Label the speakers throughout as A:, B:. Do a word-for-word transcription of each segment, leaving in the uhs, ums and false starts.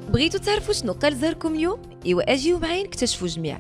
A: بغيتو تعرفوا شنو قال زهركم اليوم؟ ايوا اجيو معايا نكتشفوا جميع.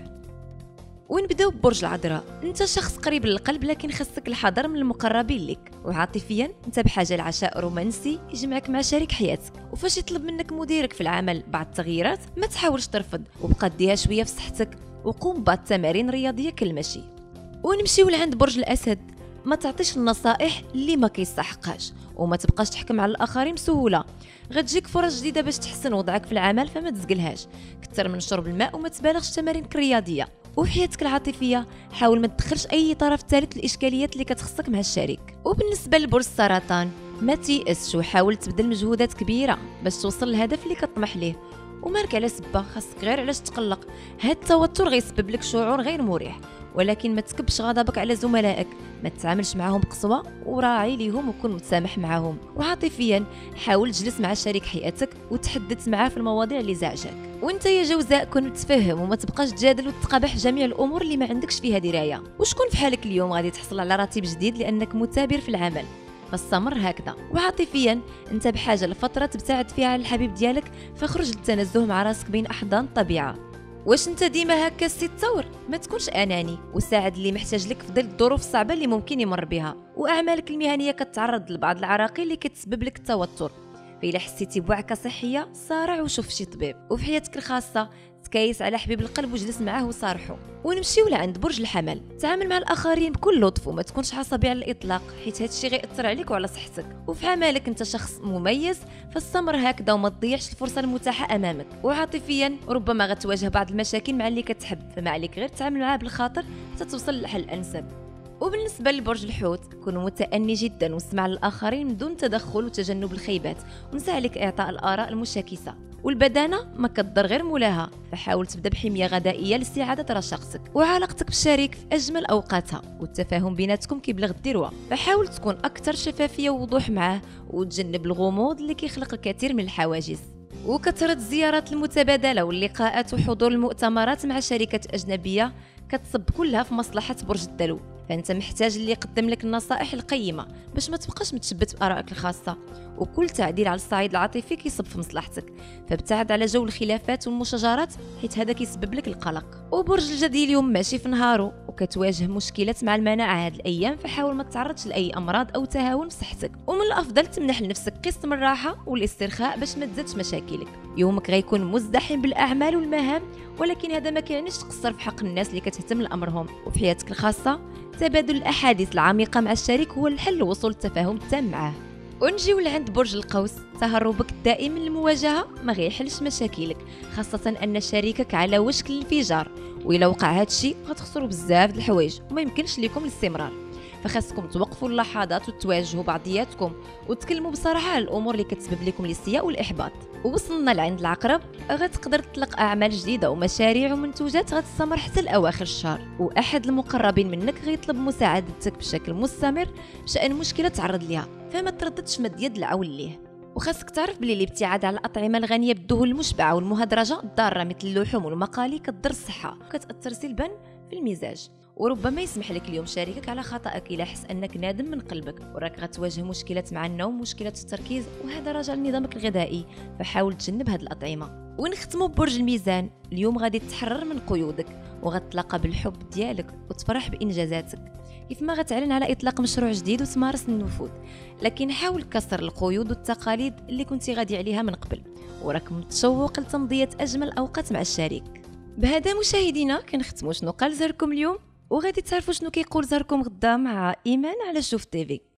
A: ونبداو ببرج العذراء. انت شخص قريب للقلب، لكن خصك الحذر من المقربين لك. وعاطفيا انت بحاجه لعشاء رومانسي يجمعك مع شريك حياتك. وفاش يطلب منك مديرك في العمل بعض التغييرات، ما تحاولش ترفض، وبقى ديها شويه في صحتك، وقوم ببعض التمارين الرياضيه كالمشي. ونمشيو لعند برج الاسد. ما تعطيش النصائح اللي ما كيستحقهاش، وما تبقاش تحكم على الاخرين بسهوله. غتجيك فرص جديده باش تحسن وضعك في العمل، فما تزقلهاش. كثر من شرب الماء وما تبالغش تمارينك الرياضيه. وفي حياتك العاطفيه حاول ما تدخلش اي طرف ثالث الاشكاليات اللي كتخصك مع الشريك. وبالنسبه لبرج السرطان، ما تيأسش وحاول تبذل مجهودات كبيره باش توصل للهدف اللي كطمح ليه. ومارك على سبه، خاصك غير علاش تقلق. هاد التوتر غيسبب لك شعور غير مريح، ولكن ما تكبش غضبك على زملائك. ما تتعاملش معهم بقسوه، وراعي ليهم وكن متسامح معهم. وعاطفيا حاول تجلس مع شريك حياتك وتحدث معاه في المواضيع اللي زعجك. وانت يا جوزاء كن متفهم، وما تبقاش تجادل وتقابح جميع الامور اللي ما عندكش فيها درايه. وشكون في حالك اليوم غادي تحصل على راتب جديد لانك مثابر في العمل، فاستمر هكذا. وعاطفيا انت بحاجه لفتره تبتعد فيها على الحبيب ديالك، فخرج للتنزه مع راسك بين احضان الطبيعه. واش انت ديما هكا سي الثور؟ ما تكونش اناني، وساعد اللي محتاج لك في ظل الظروف الصعبه اللي ممكن يمر بها. واعمالك المهنيه كتعرض لبعض العراقيل اللي كتسبب لك التوتر، فإلا حسيتي بوعكه صحيه صارع وشوف شي طبيب. وفي حياتك الخاصه تكايس على حبيب القلب وجلس معاه وصارحه. ونمشيو لعند برج الحمل. تعامل مع الاخرين بكل لطف، وما تكونش عصبي على الاطلاق، حيت هادشي غيأثر عليك وعلى صحتك. وفي عملك انت شخص مميز، فاستمر هكذا وما تضيعش الفرصه المتاحه امامك. وعاطفيا ربما غتواجه بعض المشاكل مع اللي كتحب، فما عليك غير تعامل معاه بالخاطر حتى توصل للحل الانسب. وبالنسبة لبرج الحوت، كن متأني جدا واسمع للآخرين من دون تدخل وتجنب الخيبات، ونسى عليك إعطاء الآراء المشاكسة. والبدانة ما كتضر غير مولاها، فحاول تبدا بحمية غذائية لاستعادة رشاقتك. وعلاقتك بالشريك في أجمل أوقاتها، والتفاهم بيناتكم كيبلغ الذروة، فحاول تكون أكثر شفافية ووضوح معاه، وتجنب الغموض اللي كيخلق الكثير من الحواجز. وكثرة الزيارات المتبادلة واللقاءات وحضور المؤتمرات مع شركات أجنبية كتصب كلها في مصلحة برج الدلو، فانت محتاج اللي يقدم لك النصائح القيمه باش ما تبقاش متشبت بارائك الخاصه. وكل تعديل على الصعيد العاطفي كيصب في مصلحتك، فابتعد على جو الخلافات والمشاجرات، حيت هذا كيسبب لك القلق. وبرج الجدي اليوم ماشي في نهارو، وكتواجه مشكلات مع المناعه هاد الايام، فحاول ما تتعرضش لاي امراض او تهاون في صحتك. ومن الافضل تمنح لنفسك قسط من الراحه والاسترخاء باش ما تزادش مشاكلك. يومك غيكون مزدحم بالاعمال والمهام، ولكن هذا ما كيعنيش تقصر في حق الناس اللي كتهتم لامرهم. وفي حياتك الخاصه تبادل الاحاديث العميقه مع الشريك هو الحل لوصول التفاهم التام معه. ونجيو لعند برج القوس. تهربك الدائم من المواجهه ما غيحلش مشاكلك، خاصه ان شريكك على وشك الانفجار، وإلا وقع هذا الشيء غتخسروا بزاف د الحوايج وما يمكنش لكم الاستمرار. فخاصكم توقفوا اللحظات وتواجهوا بعضياتكم وتكلموا بصراحه على الامور اللي كتسبب لكم الاستياء والاحباط. ووصلنا لعند العقرب. غتقدر تطلق اعمال جديده ومشاريع ومنتوجات غتستمر حتى لاواخر الشهر، واحد المقربين منك غيطلب مساعدتك بشكل مستمر بشان مشكله تعرض ليها، فما ترددش مد يد العون ليه. وخاصك تعرف بلي الابتعاد على الاطعمه الغنيه بالدهون المشبعه والمهدرجه الضاره مثل اللحوم والمقالي كتضر الصحه وكتاثر سلبا في المزاج. وربما يسمح لك اليوم شريكك على خطأك إلا حس أنك نادم من قلبك، وراك غتواجه مشكلات مع النوم، مشكلة التركيز، وهذا راجع لنظامك الغذائي، فحاول تجنب هذه الأطعمة. ونختموا ببرج الميزان. اليوم غادي تحرر من قيودك، وغتلاقى بالحب ديالك وتفرح بإنجازاتك، كيف ما غتعلن على إطلاق مشروع جديد وتمارس النفوذ. لكن حاول كسر القيود والتقاليد اللي كنتي غادي عليها من قبل، وراك متشوق لتمضية أجمل أوقات مع الشريك. بهذا مشاهدينا كنختموا شنو قال زهركم اليوم، وغادي تعرفوا شنو كيقول زهركم غدا مع ايمان على شوف تيفي.